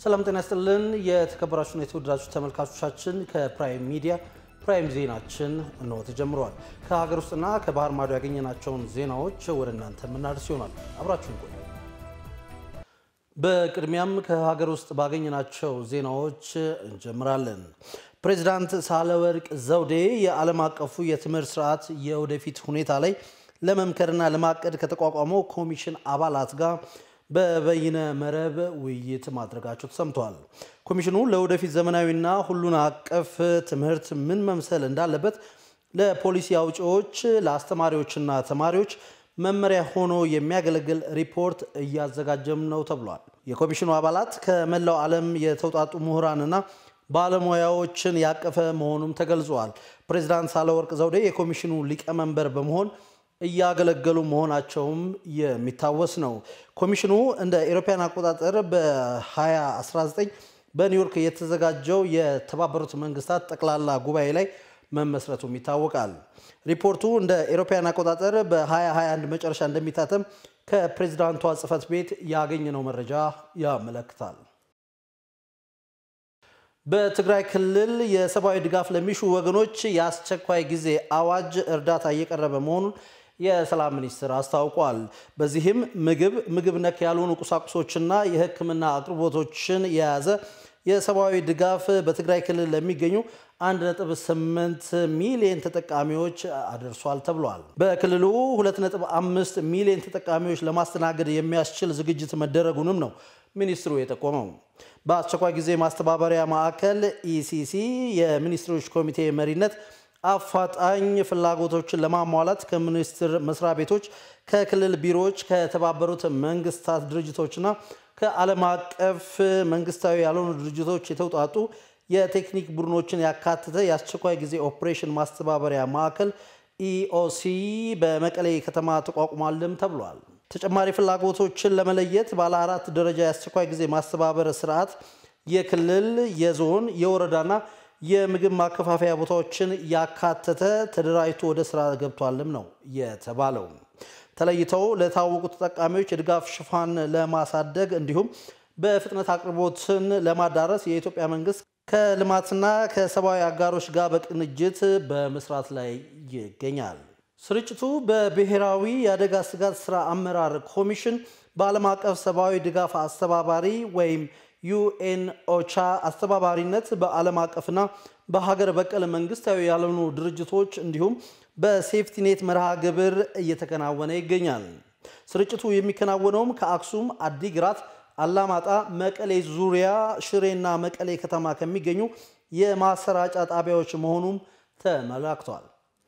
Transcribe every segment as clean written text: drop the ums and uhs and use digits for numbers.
ሰላም ጤና ይስጥልን የተከበራችሁና የተወደዳችሁ ተመልካቾቻችን ከፕራይም ሚዲያ ፕራይም ዜናችን ነው ተጀምሯል ከሀገር ውስጥና ከባህር ማዶ ያገኘናቸውን ዜናዎች ወደ እናንተ ምናደርስ ይሆናል አብራችሁን ቆዩ በቅድሚያም ከሀገር ውስጥ ባገኘናቸው ዜናዎች እንጀምራለን ፕሬዝዳንት ሳህለወርቅ ዘውዴ የዓለም አቀፉ የትምህርት ስርዓት የወደፊት ሁኔታ ላይ ለመምከርና ለማቀድ ከተቋቋመው ኮሚሽን አባላት ጋር በበይነ መረብ ውይይት ማድረጋቸው ተሰምቷል ኮሚሽኑ ለወደፊት ዘመናዊና ሁሉን አቀፍ ትምህርት ምን መምሰል እንዳለበት ለፖሊሲ አውጪዎች ለአስተማሪዎችና ተማሪዎች መመሪያ ሆኖ የሚያገለግል ሪፖርት እያዘጋጀም ነው ተብሏል የኮሚሽኑ አባላት ከመላው ዓለም የተውጣጡ ምሁራንና ባለሙያዎችን ያቀፈ መሆኑም ተገልጿል ፕሬዝዳንት ሳህለወርቅ ዘውዴ የኮሚሽኑ ሊቀመንበር በመሆን እያገለገሉ መሆናቸውም የሚታወስ ነው ኮሚሽኑ እንደ ኢሮፒያን አቆጣጠር በ2019 በኒውዮርክ የተዘጋጀው የተባበሩት መንግስታት ጠቅላላ ጉባኤ ላይ መመስረቱም ይታወቃል ሪፖርቱ እንደ ኢሮፒያን አቆጣጠር በ2021 መጨረሻ እንደሚታተም ከፕሬዝዳንቷ ጽፈት ቤት ያገኘነው መረጃ ያመለክታል በትግራይ ክልል የሰብአዊ ድጋፍ ለሚሹ ወገኖች ያስቸኳይ ጊዜ አዋጅ እርዳታ እየቀረበ መሆኑን የሰላም ሚኒስትር አስታውቋል በዚህም ምግብ ነክ ያልሆኑ ቁሳቁሶችና የሕክምና አቅርቦቶችን የያዘ የሰብአዊ ድጋፍ በትግራይ ክልል ለሚገኙ 1.8 ሚሊዮን ተጠቃሚዎች አድርሷል ተብሏል በክልሉ 2.5 ሚሊዮን ተጠቃሚዎች ለማስተናገድ የሚያስችል ዝግጅት መደረጉንም ነው ሚኒስትሩ የጠቆመው በአስቸኳይ ጊዜ ማስተባበሪያ ማዕከል ኢሲሲ የሚኒስትሮች ኮሚቴ መሪነት አፋጣኝ ፍላጎቶችን ለማሟላት ከሚኒስትር መስሪያ ቤቶች ከክልል ቢሮዎች ከተባበሩት መንግስታት ድርጅቶችና ከዓለም አቀፍ መንግስታዊ ያልሆኑ ድርጅቶች የተውጣጡ የቴክኒክ ቡድኖችን ያካተተ የአስቸኳይ ጊዜ ኦፕሬሽን ማስተባበሪያ ማዕከል ኢኦሲ በመቀሌ ከተማ ተቋቁሟልም ተብሏል ተጨማሪ ፍላጎቶችን ለመለየት ባለ 4 ደረጃ የአስቸኳይ ጊዜ ማስተባበር ስርዓት የክልል የዞን የወረዳና የምግብ ማከፋፈያ ቦታዎችን ያካተተ ተደራጅቶ ወደ ስራ ገብቷልም ነው የተባለው ተለይተው ለታወቁ ተጠቃሚዎች የድጋፍ ሽፋን ለማሳደግ እንዲሁም በፍጥነት አቅርቦትን ለማዳረስ የኢትዮጵያ መንግስት ከልማትና ከሰብአዊ አጋሮች ጋር በቅንጅት በመስራት ላይ ይገኛል ስርጭቱ በብሔራዊ የአደጋ ስጋት ስራ አመራር ኮሚሽን በዓለም አቀፍ ሰብአዊ ድጋፍ አስተባባሪ ወይም ዩኤን ኦቻ አስተባባሪነት በዓለም አቀፍና በሀገር በቀል መንግስታዊ ያልሆኑ ድርጅቶች እንዲሁም በሴፍቲኔት መርሃ ግብር እየተከናወነ ይገኛል ስርጭቱ የሚከናወነውም ከአክሱም አዲግራት አላማጣ መቀሌ ዙሪያ ሽሬና መቀሌ ከተማ ከሚገኙ የማሰራጫ ጣቢያዎች መሆኑም ተመላክቷል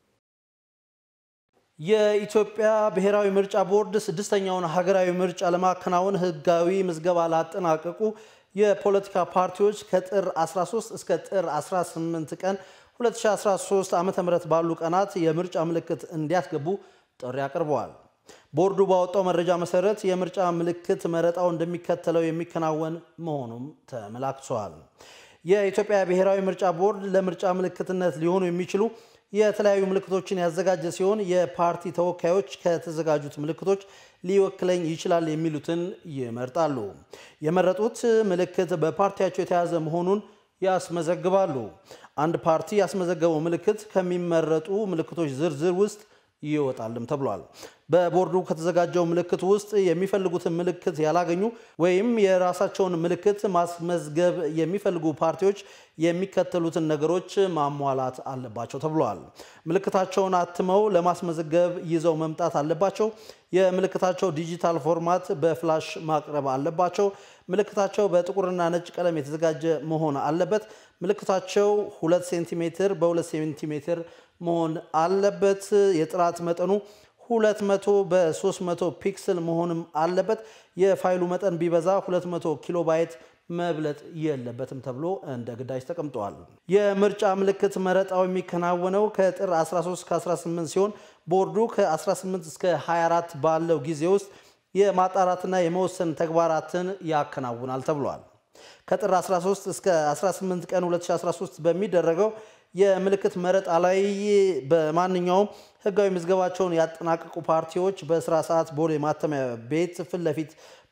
የኢትዮጵያ ብሔራዊ ምርጫ ቦርድ 6ኛውን ሀገራዊ ምርጫ ለማከናወን ህጋዊ ምዝገባ ላጠናቀቁ የፖለቲካ ፓርቲዎች ከጥር 13 እስከ ጥር 18 ቀን 2013 ዓ.ም ባሉ ቀናት የምርጫ ምልክት እንዲያስገቡ ጥሪ አቅርበዋል ቦርዱ ባወጣው መረጃ መሰረት የምርጫ ምልክት መረጣው እንደሚከተለው የሚከናወን መሆኑም ተመላክቷል የኢትዮጵያ ብሔራዊ ምርጫ ቦርድ ለምርጫ ምልክትነት ሊሆኑ የሚችሉ የተለያዩ ምልክቶችን ያዘጋጀ ሲሆን የፓርቲ ተወካዮች ከተዘጋጁት ምልክቶች ሊወክለኝ ይችላል የሚሉትን ይመርጣሉ የመረጡት ምልክት በፓርቲያቸው የተያዘ መሆኑን ያስመዘግባሉ አንድ ፓርቲ ያስመዘገበው ምልክት ከሚመረጡ ምልክቶች ዝርዝር ውስጥ ይወጣልም ተብሏል በቦርዱ ከተዘጋጀው ምልክት ውስጥ የሚፈልጉትን ምልክት ያላገኙ ወይም የራሳቸውን ምልክት ማስመዝገብ የሚፈልጉ ፓርቲዎች የሚከተሉትን ነገሮች ማሟላት አለባቸው ተብሏል ምልክታቸውን አትመው ለማስመዝገብ ይዘው መምጣት አለባቸው የምልክታቸው ዲጂታል ፎርማት በፍላሽ ማቅረብ አለባቸው ምልክታቸው በጥቁርና ነጭ ቀለም የተዘጋጀ መሆን አለበት ምልክታቸው 2 ሴንቲሜትር በ2 ሴንቲሜትር መሆን አለበት የጥራት መጠኑ 200 በ300 ፒክሰል መሆንም አለበት የፋይሉ መጠን ቢበዛ 200 ኪሎ ባይት መብለጥ የለበትም ተብሎ እንደ ግዳጅ ተቀምጧል የምርጫ ምልክት መረጣው የሚከናወነው ከጥር 13 እስከ 18 ሲሆን ቦርዱ ከ18 እስከ 24 ባለው ጊዜ ውስጥ የማጣራትና የመወሰን ተግባራትን ያከናውናል ተብሏል ከጥር 13 እስከ 18 ቀን 2013 በሚደረገው የምልክት መረጣ ላይ በማንኛውም ህጋዊ ምዝገባቸውን ያጠናቀቁ ፓርቲዎች በስራ ሰዓት ቦሌ ማተሚያ ቤት ፊት ለፊት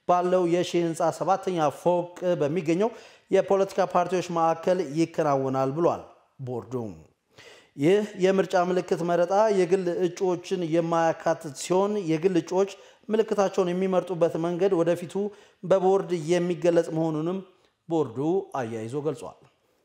ባለው የሺህ ህንጻ 7ኛ ፎቅ በሚገኘው የፖለቲካ ፓርቲዎች ማዕከል ይከናወናል ብሏል ቦርዱ። ይህ የምርጫ ምልክት መረጣ የግል እጩዎችን የማያካትት ሲሆን የግል እጩዎች ምልክታቸውን የሚመርጡበት መንገድ ወደፊቱ በቦርድ የሚገለጽ መሆኑንም ቦርዱ አያይዞ ገልጿል።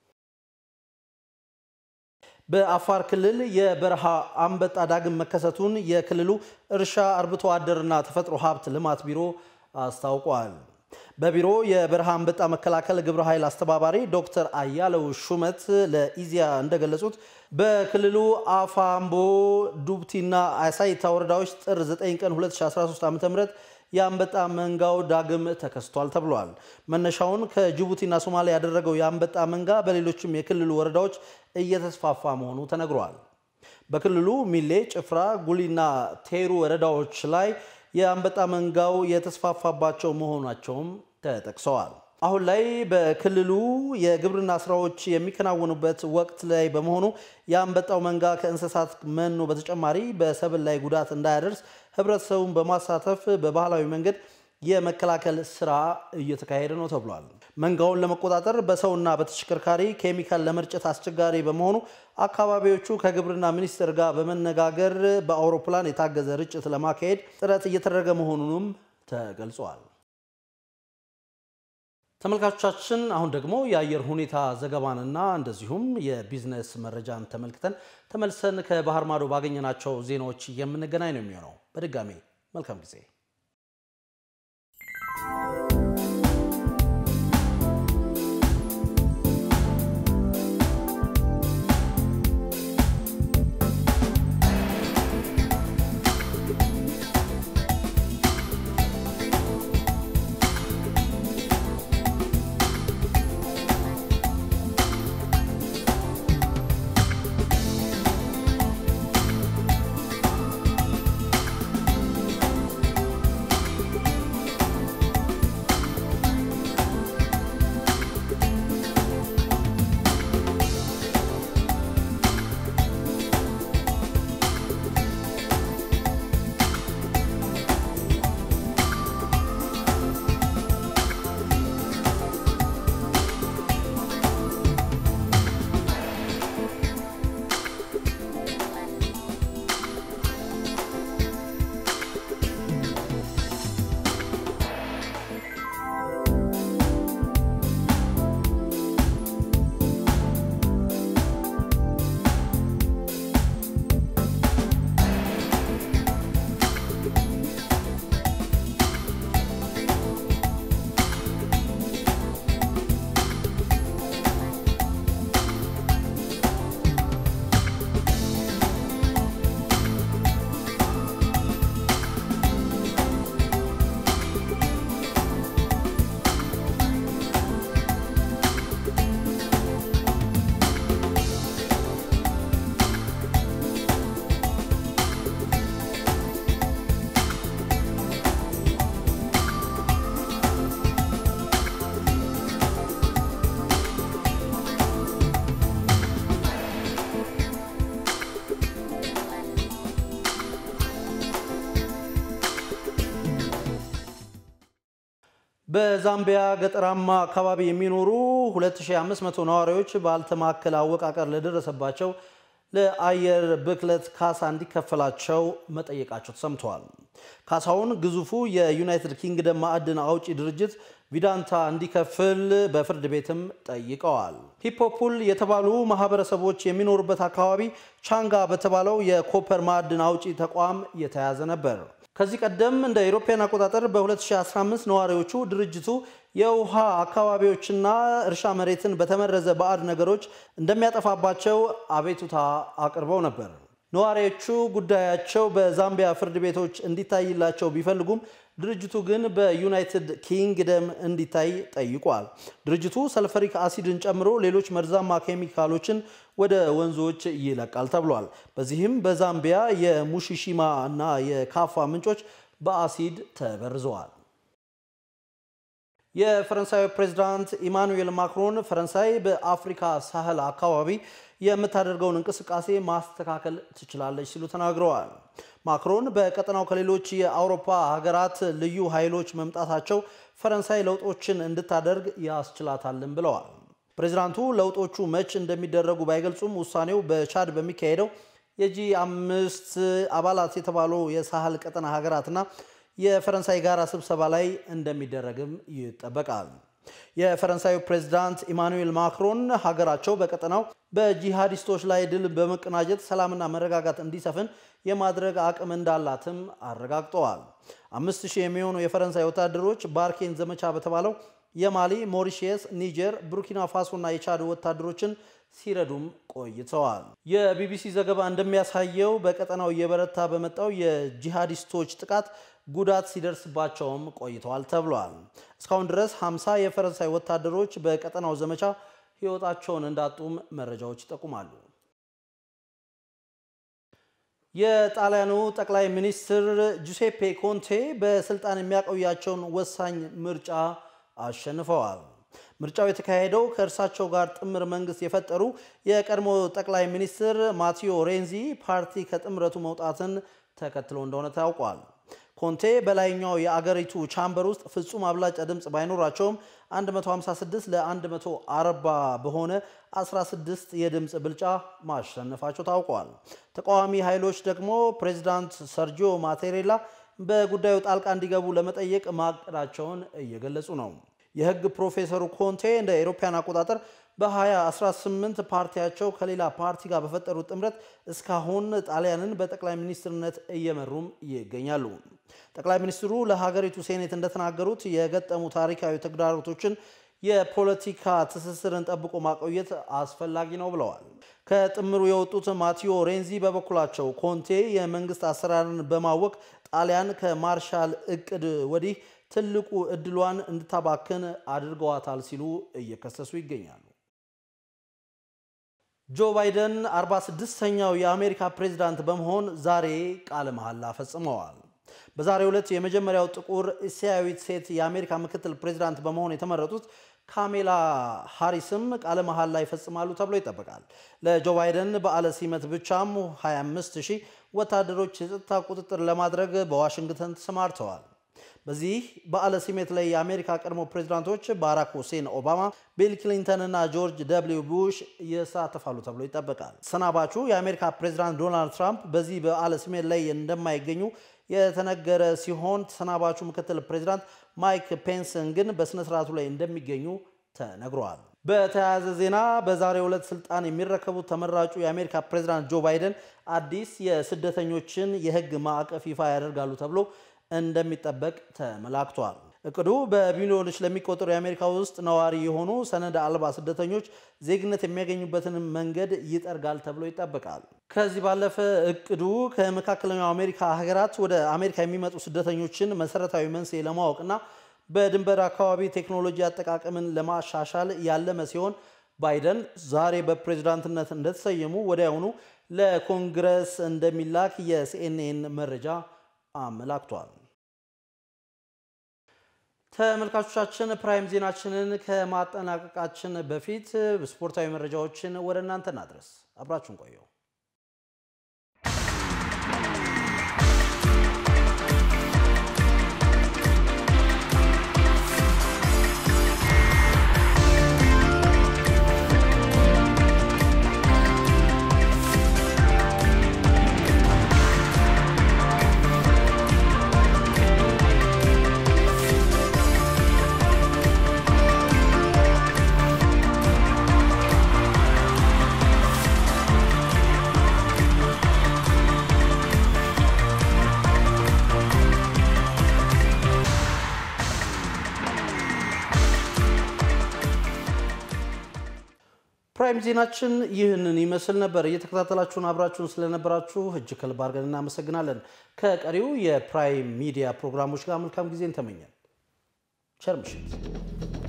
በአፋር ክልል የበረሃ አንበጣ ዳግም መከሰቱን የክልሉ እርሻ አርብቶ አደርና ተፈጥሮ ሀብት ልማት ቢሮ አስታውቋል። በቢሮ የበረሃ አንበጣ መከላከል ግብረ ኃይል አስተባባሪ ዶክተር አያለው ሹመት ለኢዚያ እንደገለጹት በክልሉ አፋምቦ ዱብቲና አሳይታ ወረዳዎች ጥር 9 ቀን 2013 ዓ.ም የአንበጣ መንጋው ዳግም ተከስቷል ተብሏል። መነሻውን ከጅቡቲና ሶማሊያ ያደረገው የአንበጣ መንጋ በሌሎችም የክልሉ ወረዳዎች እየተስፋፋ መሆኑ ተነግሯል። በክልሉ ሚሌ፣ ጭፍራ፣ ጉሊና ቴሩ ወረዳዎች ላይ የአንበጣ መንጋው የተስፋፋባቸው መሆናቸውም ተጠቅሰዋል። አሁን ላይ በክልሉ የግብርና ስራዎች የሚከናወኑበት ወቅት ላይ በመሆኑ የአንበጣው መንጋ ከእንስሳት መኖ በተጨማሪ በሰብል ላይ ጉዳት እንዳያደርስ ህብረተሰቡን በማሳተፍ በባህላዊ መንገድ የመከላከል ስራ እየተካሄደ ነው ተብሏል። መንጋውን ለመቆጣጠር በሰውና በተሽከርካሪ ኬሚካል ለመርጨት አስቸጋሪ በመሆኑ አካባቢዎቹ ከግብርና ሚኒስቴር ጋር በመነጋገር በአውሮፕላን የታገዘ ርጭት ለማካሄድ ጥረት እየተደረገ መሆኑንም ተገልጿል። ተመልካቾቻችን አሁን ደግሞ የአየር ሁኔታ ዘገባንና እንደዚሁም የቢዝነስ መረጃን ተመልክተን ተመልሰን ከባህር ማዶ ባገኘናቸው ዜናዎች የምንገናኝ ነው የሚሆነው። በድጋሚ መልካም ጊዜ። በዛምቢያ ገጠራማ አካባቢ የሚኖሩ 2500 ነዋሪዎች ባልተማከለ አወቃቀር ለደረሰባቸው ለአየር ብክለት ካሳ እንዲከፈላቸው መጠየቃቸው ተሰምቷል። ካሳውን ግዙፉ የዩናይትድ ኪንግደም ማዕድን አውጪ ድርጅት ቪዳንታ እንዲከፍል በፍርድ ቤትም ጠይቀዋል። ሂፖፑል የተባሉ ማህበረሰቦች የሚኖሩበት አካባቢ ቻንጋ በተባለው የኮፐር ማዕድን አውጪ ተቋም የተያዘ ነበር። ከዚህ ቀደም እንደ አውሮፓውያን አቆጣጠር በ2015 ነዋሪዎቹ ድርጅቱ የውሃ አካባቢዎችና እርሻ መሬትን በተመረዘ ባዕድ ነገሮች እንደሚያጠፋባቸው አቤቱታ አቅርበው ነበር። ነዋሪዎቹ ጉዳያቸው በዛምቢያ ፍርድ ቤቶች እንዲታይላቸው ቢፈልጉም ድርጅቱ ግን በዩናይትድ ኪንግደም እንዲታይ ጠይቋል። ድርጅቱ ሰልፈሪክ አሲድን ጨምሮ ሌሎች መርዛማ ኬሚካሎችን ወደ ወንዞች ይለቃል ተብሏል። በዚህም በዛምቢያ የሙሺሺማ እና የካፋ ምንጮች በአሲድ ተበርዘዋል። የፈረንሳዩ ፕሬዝዳንት ኢማኑኤል ማክሮን ፈረንሳይ በአፍሪካ ሳህል አካባቢ የምታደርገውን እንቅስቃሴ ማስተካከል ትችላለች ሲሉ ተናግረዋል። ማክሮን በቀጠናው ከሌሎች የአውሮፓ ሀገራት ልዩ ኃይሎች መምጣታቸው ፈረንሳይ ለውጦችን እንድታደርግ ያስችላታልን ብለዋል። ፕሬዝዳንቱ ለውጦቹ መች እንደሚደረጉ ባይገልጹም ውሳኔው በቻድ በሚካሄደው የጂ5 አባላት የተባሉ የሳህል ቀጠና ሀገራትና የፈረንሳይ ጋራ ስብሰባ ላይ እንደሚደረግም ይጠበቃል። የፈረንሳዩ ፕሬዝዳንት ኢማኑኤል ማክሮን ሀገራቸው በቀጠናው በጂሃዲስቶች ላይ ድል በመቀናጀት ሰላምና መረጋጋት እንዲሰፍን የማድረግ አቅም እንዳላትም አረጋግጠዋል። 5000 የሚሆኑ የፈረንሳይ ወታደሮች ባርኬን ዘመቻ በተባለው የማሊ፣ ሞሪሺየስ፣ ኒጀር፣ ቡርኪና ፋሶና የቻድ ወታደሮችን ሲረዱም ቆይተዋል። የቢቢሲ ዘገባ እንደሚያሳየው በቀጠናው እየበረታ በመጣው የጂሃዲስቶች ጥቃት ጉዳት ሲደርስባቸውም ቆይተዋል ተብሏል። እስካሁን ድረስ 50 የፈረንሳይ ወታደሮች በቀጠናው ዘመቻ ሕይወታቸውን እንዳጡም መረጃዎች ይጠቁማሉ። የጣሊያኑ ጠቅላይ ሚኒስትር ጁሴፔ ኮንቴ በስልጣን የሚያቆያቸውን ወሳኝ ምርጫ አሸንፈዋል። ምርጫው የተካሄደው ከእርሳቸው ጋር ጥምር መንግስት የፈጠሩ የቀድሞ ጠቅላይ ሚኒስትር ማቴዎ ሬንዚ ፓርቲ ከጥምረቱ መውጣትን ተከትሎ እንደሆነ ታውቋል። ኮንቴ በላይኛው የአገሪቱ ቻምበር ውስጥ ፍጹም አብላጫ ድምጽ ባይኖራቸውም 156 ለ140 በሆነ 16 የድምጽ ብልጫ ማሸነፋቸው ታውቋል። ተቃዋሚ ኃይሎች ደግሞ ፕሬዝዳንት ሰርጂዮ ማቴሬላ በጉዳዩ ጣልቃ እንዲገቡ ለመጠየቅ ማቀዳቸውን እየገለጹ ነው። የህግ ፕሮፌሰሩ ኮንቴ እንደ አውሮፓውያን አቆጣጠር በ2018 ፓርቲያቸው ከሌላ ፓርቲ ጋር በፈጠሩት ጥምረት እስካሁን ጣሊያንን በጠቅላይ ሚኒስትርነት እየመሩም ይገኛሉ። ጠቅላይ ሚኒስትሩ ለሀገሪቱ ሴኔት እንደተናገሩት የገጠሙ ታሪካዊ ተግዳሮቶችን የፖለቲካ ትስስርን ጠብቆ ማቆየት አስፈላጊ ነው ብለዋል። ከጥምሩ የወጡት ማቴዎ ሬንዚ በበኩላቸው ኮንቴ የመንግስት አሰራርን በማወቅ ጣሊያን ከማርሻል እቅድ ወዲህ ትልቁ እድሏን እንድታባክን አድርገዋታል ሲሉ እየከሰሱ ይገኛሉ። ጆ ባይደን 46ኛው የአሜሪካ ፕሬዝዳንት በመሆን ዛሬ ቃለ መሐላ ፈጽመዋል። በዛሬው ዕለት የመጀመሪያው ጥቁር እስያዊት ሴት የአሜሪካ ምክትል ፕሬዝዳንት በመሆን የተመረጡት ካሜላ ሃሪስም ቃለ መሐላ ይፈጽማሉ ተብሎ ይጠበቃል። ለጆ ባይደን በዓለ ሲመት ብቻም 25000 ወታደሮች የጸጥታ ቁጥጥር ለማድረግ በዋሽንግተን ተሰማርተዋል። በዚህ በዓለ ሲመት ላይ የአሜሪካ ቀድሞ ፕሬዝዳንቶች ባራክ ሁሴን ኦባማ፣ ቢል ክሊንተን እና ጆርጅ ደብሊው ቡሽ ይሳተፋሉ ተብሎ ይጠበቃል። ሰናባቹ የአሜሪካ ፕሬዝዳንት ዶናልድ ትራምፕ በዚህ በዓለ ሲመት ላይ እንደማይገኙ የተነገረ ሲሆን ተሰናባቹ ምክትል ፕሬዝዳንት ማይክ ፔንስን ግን በስነ ስርዓቱ ላይ እንደሚገኙ ተነግሯል። በተያያዘ ዜና በዛሬው ዕለት ስልጣን የሚረከቡት ተመራጩ የአሜሪካ ፕሬዝዳንት ጆ ባይደን አዲስ የስደተኞችን የህግ ማዕቀፍ ይፋ ያደርጋሉ ተብሎ እንደሚጠበቅ ተመላክቷል። እቅዱ በሚሊዮኖች ለሚቆጠሩ የአሜሪካ ውስጥ ነዋሪ የሆኑ ሰነድ አልባ ስደተኞች ዜግነት የሚያገኙበትን መንገድ ይጠርጋል ተብሎ ይጠበቃል። ከዚህ ባለፈ እቅዱ ከመካከለኛው አሜሪካ ሀገራት ወደ አሜሪካ የሚመጡ ስደተኞችን መሰረታዊ መንስኤ ለማወቅና በድንበር አካባቢ ቴክኖሎጂ አጠቃቀምን ለማሻሻል ያለመ ሲሆን ባይደን ዛሬ በፕሬዝዳንትነት እንደተሰየሙ ወዲያውኑ ለኮንግረስ እንደሚላክ የሲኤንኤን መረጃ አመላክቷል። ተመልካቾቻችን ፕራይም ዜናችንን ከማጠናቀቃችን በፊት ስፖርታዊ መረጃዎችን ወደ እናንተ እናድረስ። አብራችሁን ቆዩ። ፕራይም ዜናችን ይህንን ይመስል ነበር። እየተከታተላችሁን አብራችሁን ስለነበራችሁ እጅግ ከልብ አድርገን እናመሰግናለን። ከቀሪው የፕራይም ሚዲያ ፕሮግራሞች ጋር መልካም ጊዜን ተመኘን። ቸር ምሽት።